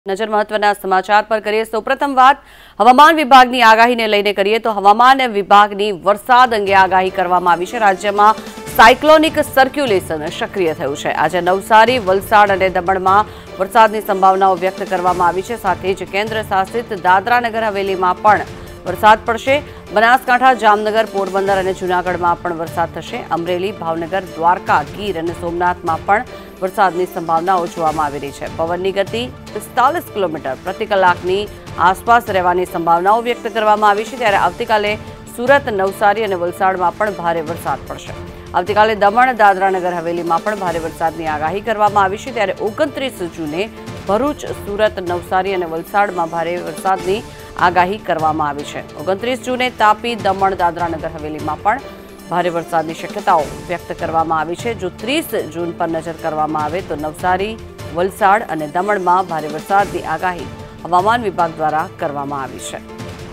નજર મહત્વના સમાચાર પર કરીએ તો પ્રથમ વાત હવામાન વિભાગની આગાહીને લઈને કરીએ તો હવામાન વિભાગની વરસાદ અંગે આગાહી કરવામાં આવી છે। રાજ્યમાં સાયક્લોનિક સર્ક્યુલેશન સક્રિય થયું છે। આજે નવસારી, વલસાડ અને દમણમાં વરસાદની સંભાવનાઓ વ્યક્ત કરવામાં આવી છે। સાથે જ કેન્દ્ર શાસિત દાદરા નગર હવેલીમાં પણ વરસાદ પડશે। બનાસકાંઠા, જામનગર, પોરબંદર અને જૂનાગઢમાં પણ વરસાદ થશે। અમરેલી, ભાવનગર, દ્વારકા, ગીર અને સોમનાથમાં પણ વરસાદની સંભાવનાઓ જોવામાં આવી રહી છે। પવનની ગતિ 45 કિલોમીટર પ્રતિ કલાકની આસપાસ રહેવાની સંભાવનાઓ વ્યક્ત કરવામાં આવી છે। ત્યારે આવતીકાલે સુરત, નવસારી અને વલસાડમાં પણ ભારે વરસાદ પડશે। આવતીકાલે દમણ, દાદરા નગર હવેલીમાં પણ ભારે વરસાદની આગાહી કરવામાં આવી છે। ત્યારે 29 જૂને ભરૂચ, સુરત, નવસારી અને વલસાડમાં ભારે વરસાદની આગાહી કરવામાં આવી છે। 29 જૂને તાપી, દમણ, દાદરા નગર હવેલીમાં પણ ભારે વરસાદની શક્યતાઓ વ્યક્ત કરવામાં આવી છે। જો 30 જૂન પર નજર કરવામાં આવે તો નવસારી, વલસાડ અને દમણમાં ભારે વરસાદની આગાહી હવામાન વિભાગ દ્વારા કરવામાં આવી છે।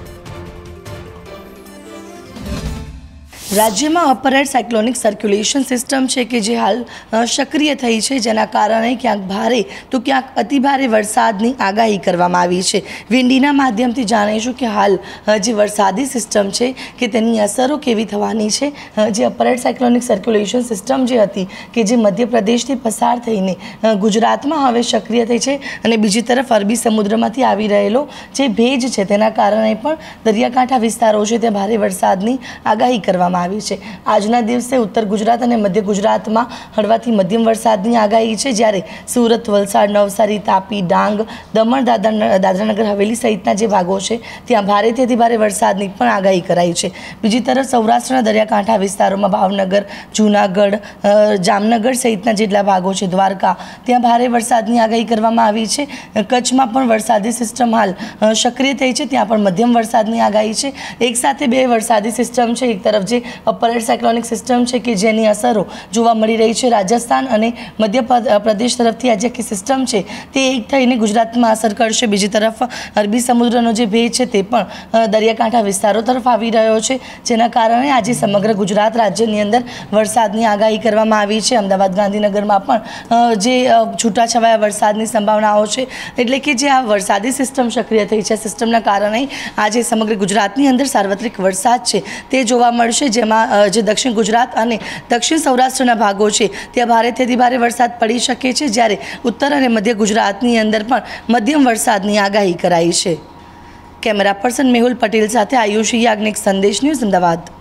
राज्य में upper air cyclonic circulation system है कि जे हाल सक्रिय थई है, जेना कारणे क्यांक भारे तो क्यांक अति भारे वरसादनी आगाही करवामां आवी छे। विंडीना माध्यमथी जाणीशुं कि हाल जे वरसादी सिस्टम है कि तेनी असरो केवी थवानी छे। जे upper air cyclonic circulation system जे हती कि जे मध्य प्रदेशथी पसार थईने गुजरातमां हवे सक्रिय थई छे अने बीजी तरफ अरबी समुद्रमांथी आवी रहेलो जे भेज छे तेना कारणे पण दरियाकांठा विस्तारो छे ते भारे वरसादनी आगाही करवामां આવી છે। આજના દિવસે ઉત્તર ગુજરાત અને મધ્ય ગુજરાતમાં હળવાથી મધ્યમ વરસાદની આગાહી છે, જ્યારે સુરત, વલસાડ, નવસારી, તાપી, ડાંગ, દમણ, દાદરાનગર હવેલી સહિતના જે ભાગો છે ત્યાં ભારેથી અતિ ભારે વરસાદની પણ આગાહી કરાઈ છે। બીજી તરફ સૌરાષ્ટ્રના દરિયાકાંઠા વિસ્તારોમાં ભાવનગર, જૂનાગઢ, જામનગર સહિતના જેટલા ભાગો છે, દ્વારકા, ત્યાં ભારે વરસાદની આગાહી કરવામાં આવી છે। કચ્છમાં પણ વરસાદી સિસ્ટમ હાલ સક્રિય થઈ છે, ત્યાં પણ મધ્યમ વરસાદની આગાહી છે। એક સાથે બે વરસાદી સિસ્ટમ છે। એક તરફ જે અપર એર સાયક્લોનિક સિસ્ટમ છે કે જેની અસરો જોવા મળી રહી છે રાજસ્થાન અને મધ્ય પ્રદેશ તરફથી આ જે સિસ્ટમ છે તે એક થઈને ગુજરાતમાં અસર કરશે। બીજી તરફ અરબી સમુદ્રનો જે ભેજ છે તે પણ દરિયાકાંઠા વિસ્તારો તરફ આવી રહ્યો છે, જેના કારણે આજે સમગ્ર ગુજરાત રાજ્યની અંદર વરસાદની આગાહી કરવામાં આવી છે। અમદાવાદ, ગાંધીનગરમાં પણ જે છૂટાછવાયા વરસાદની સંભાવનાઓ છે, એટલે કે જે આ વરસાદી સિસ્ટમ સક્રિય થઈ છે, સિસ્ટમના કારણે આજે સમગ્ર ગુજરાતની અંદર સાર્વત્રિક વરસાદ છે તે જોવા મળશે। જેમાં જે દક્ષિણ ગુજરાત અને દક્ષિણ સૌરાષ્ટ્રના ભાગો છે ત્યાં ભારેથી ભારે વરસાદ પડી શકે છે, જ્યારે ઉત્તર અને મધ્ય ગુજરાતની અંદર પણ મધ્યમ વરસાદની આગાહી કરાઈ છે। કેમેરા પર્સન મેહુલ પટેલ સાથે આયુષી યાજ્ઞિક, સંદેશ ન્યૂઝ, અમદાવાદ।